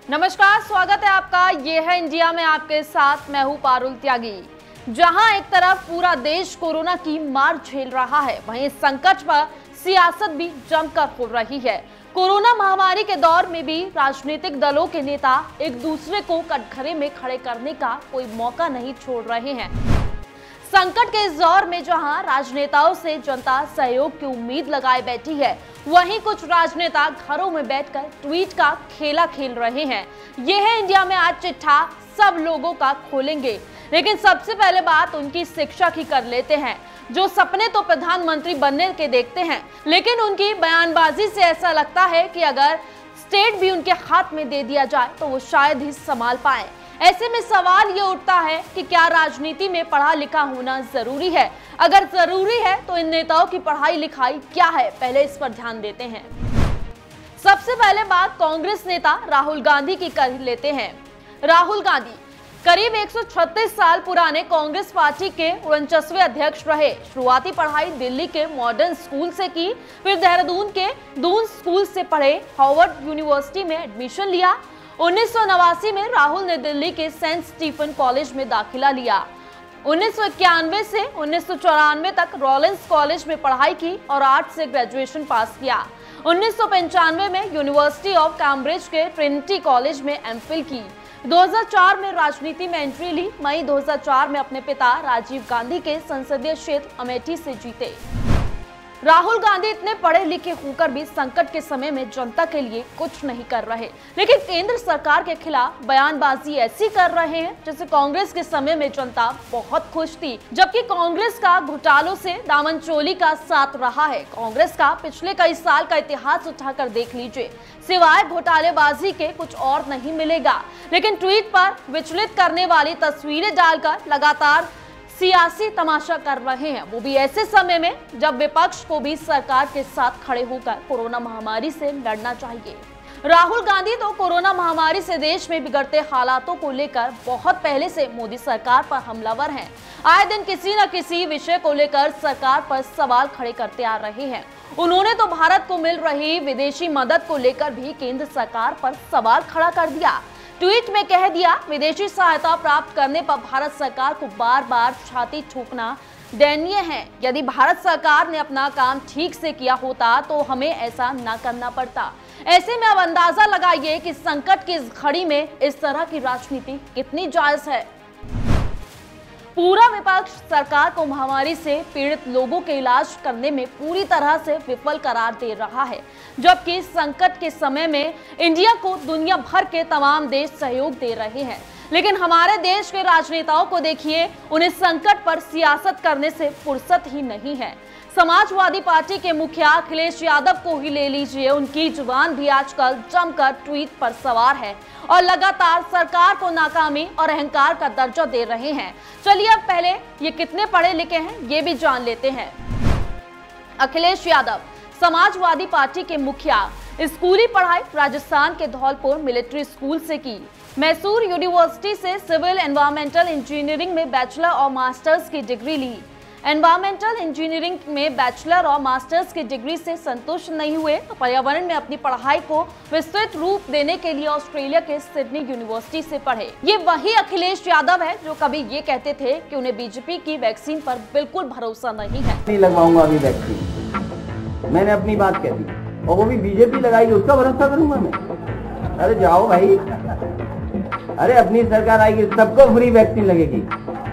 नमस्कार, स्वागत है आपका। ये है इंडिया में आपके साथ मैं हूं पारुल त्यागी। जहां एक तरफ पूरा देश कोरोना की मार झेल रहा है, वहीं इस संकट पर सियासत भी जमकर हो रही है। कोरोना महामारी के दौर में भी राजनीतिक दलों के नेता एक दूसरे को कटघरे में खड़े करने का कोई मौका नहीं छोड़ रहे हैं। संकट के इस दौर में जहां राजनेताओं से जनता सहयोग की उम्मीद लगाए बैठी है, वहीं कुछ राजनेता घरों में बैठकर ट्वीट का खेला खेल रहे हैं। यह है इंडिया में आज चिट्ठा सब लोगों का खोलेंगे। लेकिन सबसे पहले बात उनकी शिक्षा की कर लेते हैं, जो सपने तो प्रधानमंत्री बनने के देखते हैं, लेकिन उनकी बयानबाजी से ऐसा लगता है कि अगर स्टेट भी उनके हाथ में दे दिया जाए तो वो शायद ही संभाल पाए। ऐसे में सवाल ये उठता है कि क्या राजनीति में पढ़ा लिखा होना जरूरी है? अगर जरूरी है तो इन नेताओं की पढ़ाई लिखाई क्या है, पहले इस पर ध्यान देते हैं। सबसे पहले बात कांग्रेस नेता राहुल गांधी की कर लेते हैं। राहुल गांधी करीब 136 साल पुराने कांग्रेस पार्टी के 49वें अध्यक्ष रहे। शुरुआती पढ़ाई दिल्ली के मॉडर्न स्कूल से की, फिर देहरादून के दून स्कूल से पढ़े, हार्वर्ड यूनिवर्सिटी में एडमिशन लिया। 1989 में राहुल ने दिल्ली के सेंट स्टीफन कॉलेज में दाखिला लिया। 1991 से 1994 तक रॉलेंस कॉलेज में पढ़ाई की और आर्ट्स से ग्रेजुएशन पास किया। 1995 में यूनिवर्सिटी ऑफ कैम्ब्रिज के ट्रिनिटी कॉलेज में एमफिल की। 2004 में राजनीति में एंट्री ली। मई 2004 में अपने पिता राजीव गांधी के संसदीय क्षेत्र अमेठी से जीते। राहुल गांधी इतने पढ़े लिखे होकर भी संकट के समय में जनता के लिए कुछ नहीं कर रहे, लेकिन केंद्र सरकार के खिलाफ बयानबाजी ऐसी कर रहे हैं जैसे कांग्रेस के समय में जनता बहुत खुश थी, जबकि कांग्रेस का घोटालों से दामनचोली का साथ रहा है। कांग्रेस का पिछले कई साल का इतिहास उठाकर देख लीजिए, सिवाय घोटालेबाजी के कुछ और नहीं मिलेगा। लेकिन ट्वीट पर विचलित करने वाली तस्वीरें डालकर लगातार सियासी तमाशा कर रहे हैं, वो भी ऐसे समय में जब विपक्ष को भी सरकार के साथ खड़े होकर कोरोना महामारी से लड़ना चाहिए। राहुल गांधी तो कोरोना महामारी से देश में बिगड़ते हालातों को लेकर बहुत पहले से मोदी सरकार पर हमलावर हैं। आए दिन किसी न किसी विषय को लेकर सरकार पर सवाल खड़े करते आ रहे हैं। उन्होंने तो भारत को मिल रही विदेशी मदद को लेकर भी केंद्र सरकार पर सवाल खड़ा कर दिया। ट्वीट में कह दिया, विदेशी सहायता प्राप्त करने पर भारत सरकार को बार बार छाती ठोकना दयनीय है। यदि भारत सरकार ने अपना काम ठीक से किया होता तो हमें ऐसा न करना पड़ता। ऐसे में अब अंदाजा लगाइए कि संकट की इस घड़ी में इस तरह की राजनीति कितनी जायज है। पूरा विपक्ष सरकार को महामारी से पीड़ित लोगों के इलाज करने में पूरी तरह से विफल करार दे रहा है, जबकि संकट के समय में इंडिया को दुनिया भर के तमाम देश सहयोग दे रहे हैं। लेकिन हमारे देश के राजनेताओं को देखिए, उन्हें संकट पर सियासत करने से फुर्सत ही नहीं है। समाजवादी पार्टी के मुखिया अखिलेश यादव को ही ले लीजिए, उनकी जुबान भी आजकल जमकर ट्वीट पर सवार है और लगातार सरकार को नाकामी और अहंकार का दर्जा दे रहे हैं। चलिए अब पहले ये कितने पढ़े लिखे हैं ये भी जान लेते हैं। अखिलेश यादव समाजवादी पार्टी के मुखिया, स्कूली पढ़ाई राजस्थान के धौलपुर मिलिट्री स्कूल से की। मैसूर यूनिवर्सिटी से सिविल एनवायरमेंटल इंजीनियरिंग में बैचलर और मास्टर्स की डिग्री ली। एनवायरमेंटल इंजीनियरिंग में बैचलर और मास्टर्स की डिग्री से संतुष्ट नहीं हुए तो पर्यावरण में अपनी पढ़ाई को विस्तृत रूप देने के लिए ऑस्ट्रेलिया के सिडनी यूनिवर्सिटी से पढ़े। ये वही अखिलेश यादव है जो कभी ये कहते थे कि उन्हें बीजेपी की वैक्सीन पर बिल्कुल भरोसा नहीं है। नहीं लगवाऊंगा अभी वैक्सीन, मैंने अपनी बात कह दी और वो भी बीजेपी लगाएगी, उसका भरोसा करूंगा मैं? अरे जाओ भाई, अरे अपनी सरकार आएगी, सबको फ्री वैक्सीन लगेगी।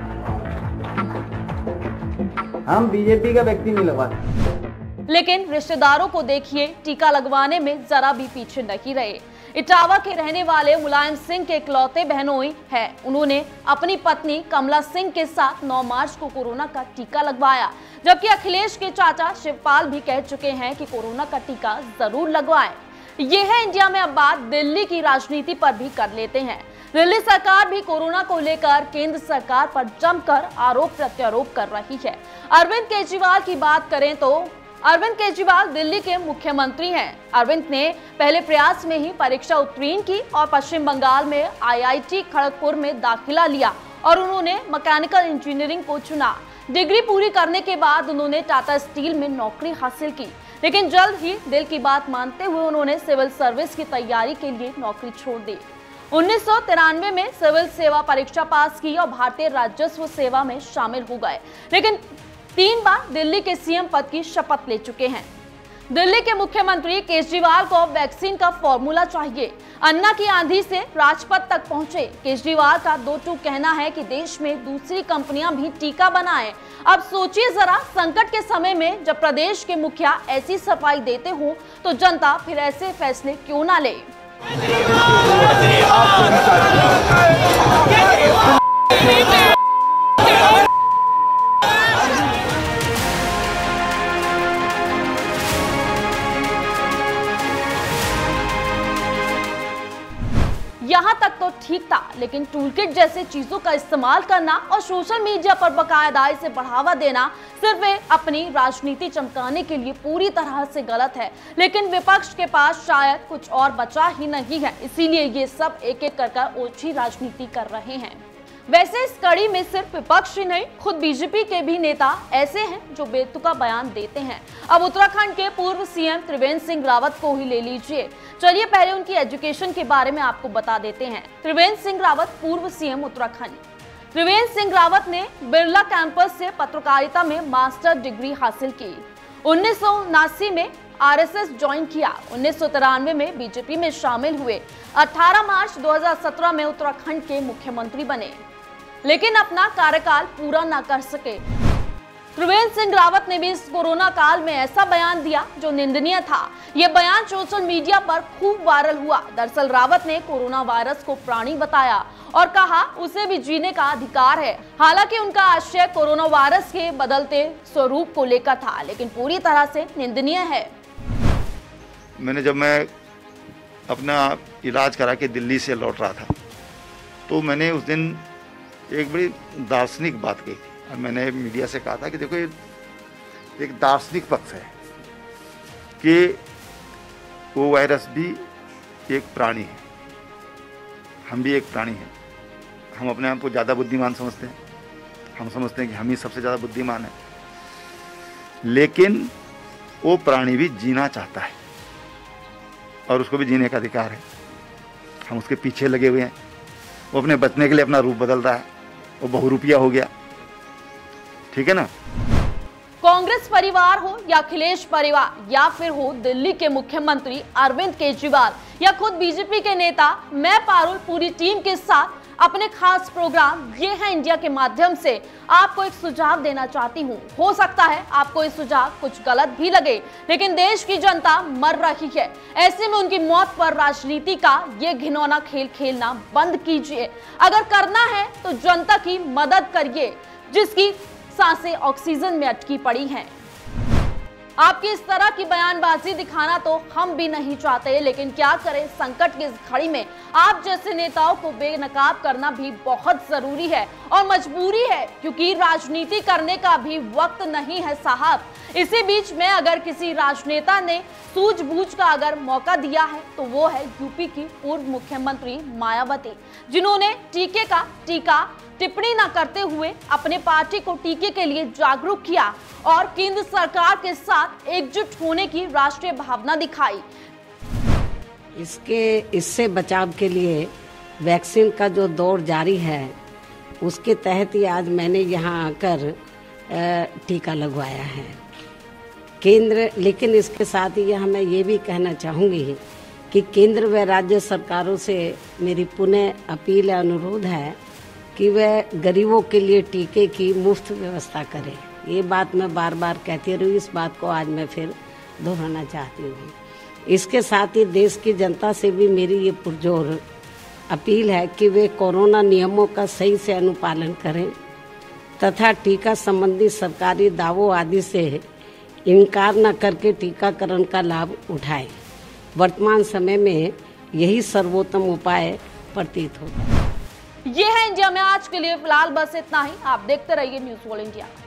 हम बीजेपी का वैक्सीन नहीं लगवाते। लेकिन रिश्तेदारों को देखिए, टीका लगवाने में जरा भी पीछे नहीं रहे। इटावा के रहने वाले मुलायम सिंह के इकलौते बहनोई है। उन्होंने अपनी पत्नी कमला सिंह के साथ 9 मार्च को कोरोना का टीका लगवाया, जबकि अखिलेश के चाचा शिवपाल भी कह चुके हैं कि कोरोना का टीका जरूर लगवाएं। ये है इंडिया में। अब बात दिल्ली की राजनीति पर भी कर लेते हैं। दिल्ली सरकार भी कोरोना को लेकर केंद्र सरकार पर जमकर आरोप प्रत्यारोप कर रही है। अरविंद केजरीवाल की बात करें तो अरविंद केजरीवाल दिल्ली के मुख्यमंत्री हैं। अरविंद ने पहले प्रयास में ही परीक्षा उत्तीर्ण की और पश्चिम बंगाल में आईआईटी खड़गपुर में दाखिला लिया और उन्होंने मैकेनिकल इंजीनियरिंग को चुना। डिग्री पूरी करने के बाद उन्होंने टाटा स्टील में नौकरी हासिल की, लेकिन जल्द ही दिल की बात मानते हुए उन्होंने सिविल सर्विस की तैयारी के लिए नौकरी छोड़ दी। 1993 में सिविल सेवा परीक्षा पास की और भारतीय राजस्व सेवा में शामिल हो गए, लेकिन 3 बार दिल्ली के सीएम पद की शपथ ले चुके हैं। दिल्ली के मुख्यमंत्री केजरीवाल को वैक्सीन का फॉर्मूला चाहिए। अन्ना की आंधी से राजपथ तक पहुंचे केजरीवाल का 2 टूक कहना है कि देश में दूसरी कंपनियां भी टीका बनाएं। अब सोचिए जरा, संकट के समय में जब प्रदेश के मुखिया ऐसी सफाई देते हो तो जनता फिर ऐसे फैसले क्यों ना ले। यहाँ तक तो ठीक था, लेकिन टूलकिट जैसे चीजों का इस्तेमाल करना और सोशल मीडिया पर बकायदा इसे बढ़ावा देना सिर्फ अपनी राजनीति चमकाने के लिए पूरी तरह से गलत है। लेकिन विपक्ष के पास शायद कुछ और बचा ही नहीं है, इसीलिए ये सब एक एक कर ओछी राजनीति कर रहे हैं। वैसे इस कड़ी में सिर्फ विपक्ष ही नहीं, खुद बीजेपी के भी नेता ऐसे हैं जो बेतुका बयान देते हैं। अब उत्तराखंड के पूर्व सीएम त्रिवेंद्र सिंह रावत को ही ले लीजिए। चलिए पहले उनकी एजुकेशन के बारे में आपको बता देते हैं। त्रिवेंद्र सिंह रावत पूर्व सीएम उत्तराखंड। त्रिवेंद्र सिंह रावत ने बिरला कैंपस से पत्रकारिता में मास्टर डिग्री हासिल की। 1979 में आरएसएस ज्वाइन किया। 1993 में बीजेपी में शामिल हुए। 18 मार्च 2017 में उत्तराखंड के मुख्यमंत्री बने, लेकिन अपना कार्यकाल पूरा न कर सके। त्रिवेंद्र सिंह रावत ने भी इस कोरोना काल में ऐसा बयान दिया जो निंदनीय था। ये बयान सोशल मीडिया पर खूब वायरल हुआ। दरअसल रावत ने कोरोना वायरस को प्राणी बताया और कहा उसे भी जीने का अधिकार है। हालांकि उनका आशय कोरोना वायरस के बदलते स्वरूप को लेकर था, लेकिन पूरी तरह से निंदनीय है। जब मैं अपना इलाज करा के दिल्ली से लौट रहा था तो मैंने उस दिन एक बड़ी दार्शनिक बात कही थी और मैंने मीडिया से कहा था कि देखो ये एक दार्शनिक पक्ष है कि वो वायरस भी एक प्राणी है, हम भी एक प्राणी हैं। हम अपने आप को ज़्यादा बुद्धिमान समझते हैं, हम समझते हैं कि हम ही सबसे ज़्यादा बुद्धिमान हैं, लेकिन वो प्राणी भी जीना चाहता है और उसको भी जीने का अधिकार है। हम उसके पीछे लगे हुए हैं। वो अपने बचने के लिए अपना रूप बदल रहा है, वो बहुरूपिया हो गया, ठीक है ना। कांग्रेस परिवार हो या अखिलेश परिवार या फिर हो दिल्ली के मुख्यमंत्री अरविंद केजरीवाल या खुद बीजेपी के नेता, मैं पारुल पूरी टीम के साथ अपने खास प्रोग्राम ये है इंडिया के माध्यम से आपको एक सुझाव देना चाहती हूँ। हो सकता है आपको ये सुझाव कुछ गलत भी लगे, लेकिन देश की जनता मर रही है। ऐसे में उनकी मौत पर राजनीति का ये घिनौना खेल खेलना बंद कीजिए। अगर करना है तो जनता की मदद करिए जिसकी सांसें ऑक्सीजन में अटकी पड़ी हैं। आपकी इस तरह की बयानबाजी दिखाना तो हम भी नहीं चाहते, लेकिन क्या करें, संकट की इस घड़ी में आप जैसे नेताओं को बेनकाब करना भी बहुत जरूरी है और मजबूरी है, क्योंकि राजनीति करने का भी वक्त नहीं है साहब। इसी बीच में अगर किसी राजनेता ने सूझबूझ का अगर मौका दिया है तो वो है यूपी की पूर्व मुख्यमंत्री मायावती, जिन्होंने टीके का टीका टिप्पणी न करते हुए अपने पार्टी को टीके के लिए जागरूक किया और केंद्र सरकार के साथ एकजुट होने की राष्ट्रीय भावना दिखाई। इससे बचाव के लिए वैक्सीन का जो दौर जारी है उसके तहत ही आज मैंने यहाँ आकर टीका लगवाया है केंद्र। लेकिन इसके साथ ही मैं ये भी कहना चाहूँगी कि केंद्र व राज्य सरकारों से मेरी पुनः अपील या अनुरोध है कि वह गरीबों के लिए टीके की मुफ्त व्यवस्था करें। ये बात मैं बार बार कहती रही, इस बात को आज मैं फिर दोहराना चाहती हूँ। इसके साथ ही देश की जनता से भी मेरी ये पुरजोर अपील है कि वे कोरोना नियमों का सही से अनुपालन करें तथा टीका संबंधी सरकारी दावों आदि से इनकार न करके टीकाकरण का लाभ उठाएं। वर्तमान समय में यही सर्वोत्तम उपाय प्रतीत होता है। ये है इंडिया में आज के लिए फिलहाल बस इतना ही। आप देखते रहिए न्यूज़ वर्ल्ड इंडिया।